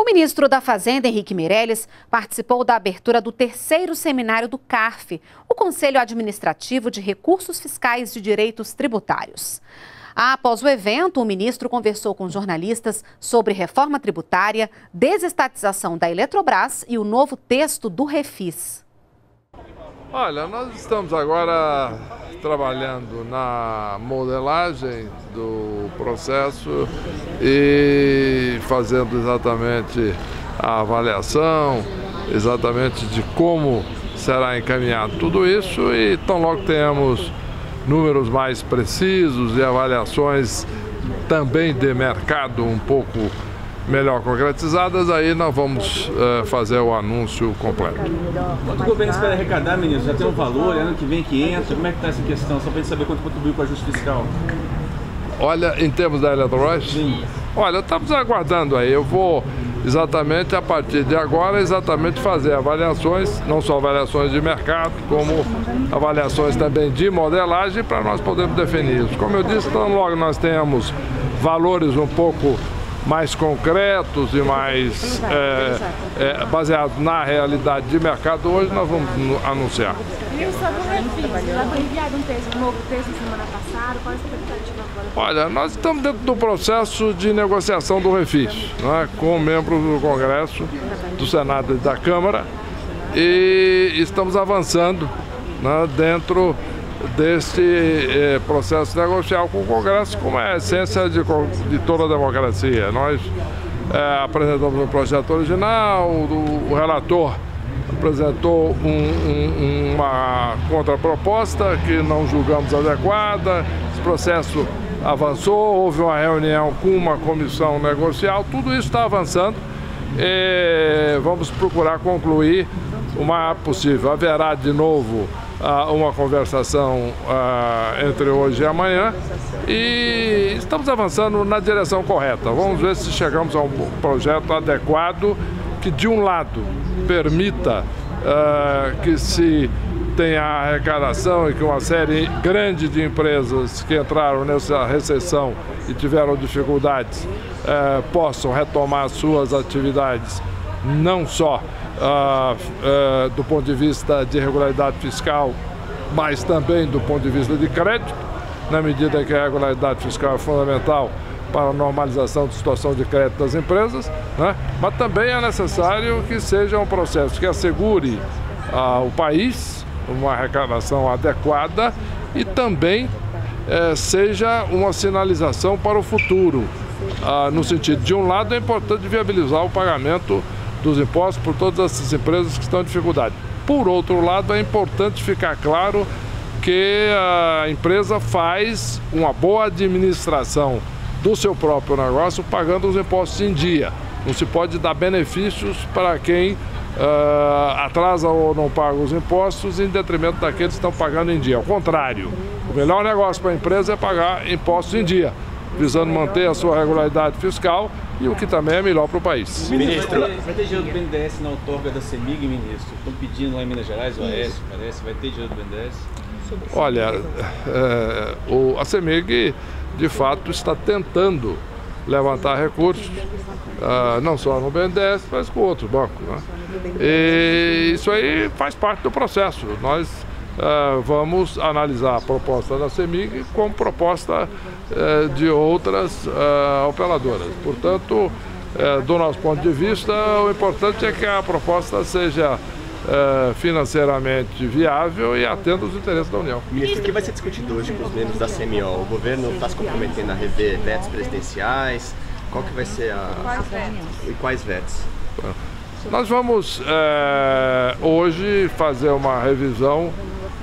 ministro da Fazenda, Henrique Meirelles, participou da abertura do 3º seminário do CARF, o Conselho Administrativo de Recursos Fiscais de Direitos Tributários. Após o evento, o ministro conversou com jornalistas sobre reforma tributária, desestatização da Eletrobras e o novo texto do Refis. Olha, nós estamos agora trabalhando na modelagem do processo e fazendo exatamente a avaliação, exatamente de como será encaminhado tudo isso, e tão logo tenhamos números mais precisos e avaliações também de mercado um pouco melhor concretizadas, aí nós vamos fazer o anúncio completo. Quanto o governo espera arrecadar, ministro? Já tem um valor, ano que vem que entra? Como é que está essa questão? Só para a gente saber quanto contribuiu com o ajuste fiscal. Olha, em termos da Eletrobras? Sim. Olha, estamos aguardando aí. Eu vou exatamente a partir de agora fazer avaliações, não só avaliações de mercado, como avaliações também de modelagem, para nós podermos definir isso. Como eu disse, então logo nós tenhamos valores um pouco mais concretos e mais baseados na realidade de mercado, hoje nós vamos anunciar. E o sobre o Refis, já foi enviado um novo texto semana passada, qual é a expectativa agora? Olha, nós estamos dentro do processo de negociação do Refis, né, com membros do Congresso, do Senado e da Câmara, e estamos avançando, né, dentro deste processo negocial com o Congresso, como é a essência de toda a democracia. Nós apresentamos um projeto original, o relator apresentou uma contraproposta que não julgamos adequada, esse processo avançou, houve uma reunião com uma comissão negocial, tudo isso está avançando e vamos procurar concluir o mais possível. Haverá de novo uma conversação entre hoje e amanhã e estamos avançando na direção correta. Vamos ver se chegamos a um projeto adequado que, de um lado, permita que se tenha arrecadação e que uma série grande de empresas que entraram nessa recessão e tiveram dificuldades possam retomar suas atividades, não só do ponto de vista de regularidade fiscal, mas também do ponto de vista de crédito, na medida que a regularidade fiscal é fundamental para a normalização da situação de crédito das empresas, né? Mas também é necessário que seja um processo que assegure ao país uma arrecadação adequada e também seja uma sinalização para o futuro, no sentido, de um lado, é importante viabilizar o pagamento dos impostos por todas essas empresas que estão em dificuldade. Por outro lado, é importante ficar claro que a empresa faz uma boa administração do seu próprio negócio, pagando os impostos em dia. Não se pode dar benefícios para quem atrasa ou não paga os impostos em detrimento daqueles que estão pagando em dia. Ao contrário, o melhor negócio para a empresa é pagar impostos em dia, visando manter a sua regularidade fiscal e o que também é melhor para o país. Ministro, vai ter dinheiro do BNDES na outorga da CEMIG, ministro? Estão pedindo lá em Minas Gerais, o Aécio, parece, vai ter dinheiro do BNDES? Olha, a CEMIG, de fato, está tentando levantar recursos, não só no BNDES, mas com outros bancos, né? E isso aí faz parte do processo. Nós vamos analisar a proposta da CEMIG como proposta de outras operadoras. Portanto, do nosso ponto de vista, o importante é que a proposta seja financeiramente viável e atenda os interesses da União. Ministro, o que vai ser discutido hoje com os membros da CMO? O governo está se comprometendo a rever vetos presidenciais? Qual que vai ser e quais vetos? Nós vamos hoje fazer uma revisão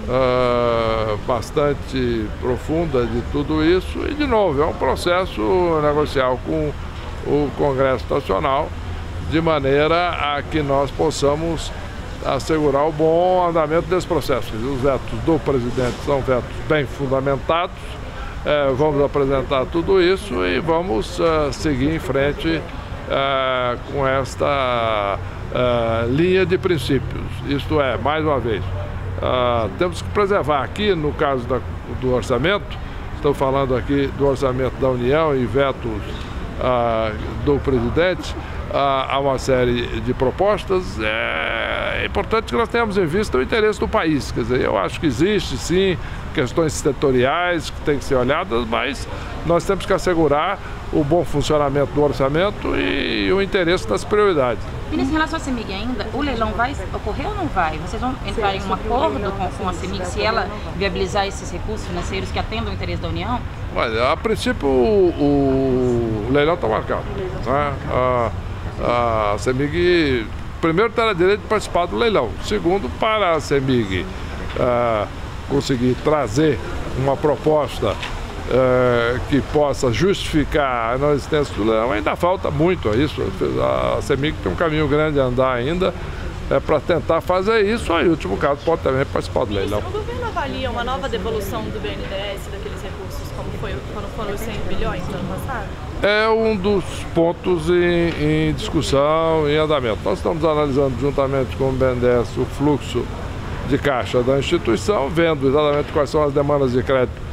bastante profunda de tudo isso e, de novo, é um processo negocial com o Congresso Nacional, de maneira a que nós possamos assegurar o bom andamento desse processo. Os vetos do presidente são vetos bem fundamentados, vamos apresentar tudo isso e vamos seguir em frente com esta linha de princípios. Isto é, mais uma vez, temos que preservar aqui, no caso do orçamento, estou falando aqui do orçamento da União e vetos do presidente, a uma série de propostas. É importante que nós tenhamos em vista o interesse do país. Quer dizer, eu acho que existe, sim, questões setoriais que têm que ser olhadas, mas nós temos que assegurar o bom funcionamento do orçamento e o interesse das prioridades. Ministro, em relação à CEMIG ainda, o leilão vai ocorrer ou não vai? Vocês vão entrar em um acordo com a CEMIG se ela viabilizar esses recursos financeiros que atendam o interesse da União? Olha, a princípio o leilão está marcado, né? A CEMIG, primeiro, terá direito de participar do leilão. Segundo, para a CEMIG conseguir trazer uma proposta que possa justificar a não existência do leilão, ainda falta muito a isso. A CEMIG tem um caminho grande a andar ainda para tentar fazer isso. Aí, em último caso, pode também participar do leilão. O governo avalia uma nova devolução do BNDES, daqueles recursos, como foi quando foram os 100 bilhões no ano passado? É um dos pontos em discussão, em andamento. Nós estamos analisando juntamente com o BNDES o fluxo de caixa da instituição, vendo exatamente quais são as demandas de crédito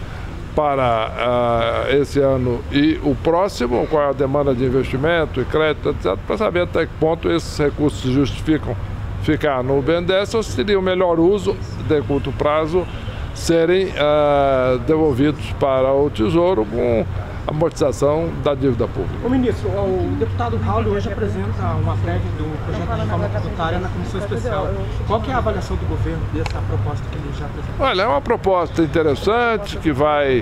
para esse ano e o próximo, qual é a demanda de investimento e crédito, etc., para saber até que ponto esses recursos justificam ficar no BNDES ou se seria o melhor uso, de curto prazo, serem devolvidos para o Tesouro com amortização da dívida pública. Ô ministro, o deputado Raul hoje apresenta uma prévia do projeto de reforma tributária na Comissão Especial. Qual que é a avaliação do governo dessa proposta que ele já apresentou? Olha, é uma proposta interessante que vai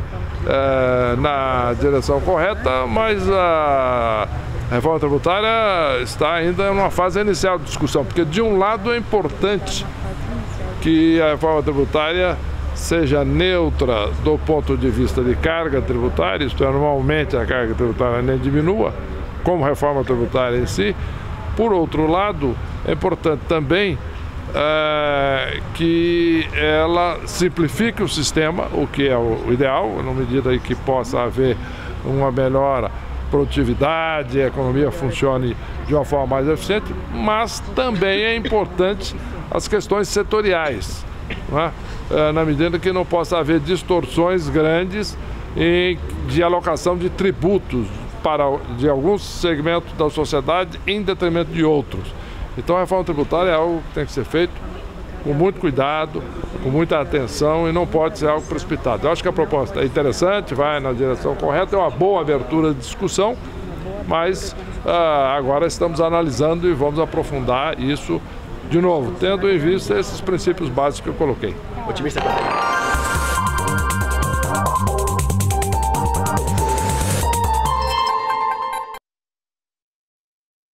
na direção correta, mas a reforma tributária está ainda em uma fase inicial de discussão, porque de um lado é importante que a reforma tributária seja neutra do ponto de vista de carga tributária, isto é, normalmente a carga tributária nem diminua, como reforma tributária em si. Por outro lado, é importante também que ela simplifique o sistema, o que é o ideal, na medida em que possa haver uma melhor produtividade, a economia funcione de uma forma mais eficiente, mas também é importante as questões setoriais, não é? Na medida que não possa haver distorções grandes de alocação de tributos de alguns segmentos da sociedade em detrimento de outros. Então a reforma tributária é algo que tem que ser feito com muito cuidado, com muita atenção e não pode ser algo precipitado. Eu acho que a proposta é interessante, vai na direção correta, é uma boa abertura de discussão, mas agora estamos analisando e vamos aprofundar isso de novo, tendo em vista esses princípios básicos que eu coloquei. Otimista.